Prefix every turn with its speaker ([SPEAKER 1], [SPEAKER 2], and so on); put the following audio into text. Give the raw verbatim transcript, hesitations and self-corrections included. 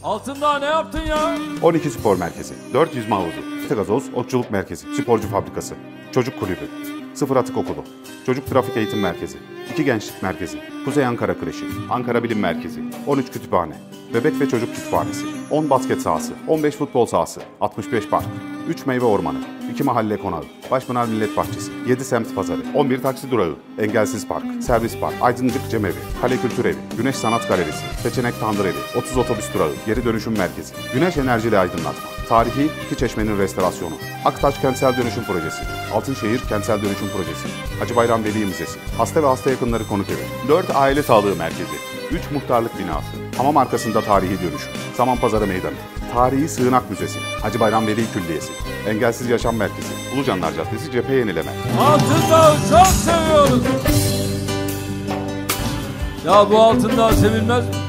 [SPEAKER 1] Altındağ ne yaptın ya?
[SPEAKER 2] on iki Spor Merkezi, dört yüzme havuzu, Gazoz Okçuluk Merkezi, Sporcu Fabrikası, Çocuk Kulübü, Sıfır Atık Okulu, Çocuk Trafik Eğitim Merkezi, iki Gençlik Merkezi, Kuzey Ankara Kreşi, Ankara Bilim Merkezi, on üç Kütüphane, Bebek ve Çocuk Kütüphanesi, on basket sahası, on beş futbol sahası, altmış beş park, üç meyve ormanı, iki mahalle konağı, Başpınar Millet Bahçesi, yedi semt pazarı, on bir taksi durağı, Engelsiz Park, Servis Park, Aydıncık Cemevi, Kale Kültür Evi, Güneş Sanat Galerisi, Seçenek Tandır Evi, otuz otobüs durağı, Geri Dönüşüm Merkezi, Güneş Enerjili Aydınlatma, Tarihi İki Çeşmenin Restorasyonu, Aktaş Kentsel Dönüşüm Projesi, Altınşehir Kentsel Dönüşüm Projesi, Hacı Bayram Veli Müzesi, Hasta ve Hasta Yakınları Konuk Evi, dört Aile Sağlığı Merkezi, üç Muhtarlık Binası, hamam arkasında Tarihi Dönüşüm, Samanpazarı Meydanı, Tarihi Sığınak Müzesi, Hacı Bayram Veli Külliyesi, Engelsiz Yaşam Merkezi, Ulucanlar Caddesi Cephe Yenileme.
[SPEAKER 1] Altındağı çok seviyoruz. Ya bu Altındağ sevilmez mi?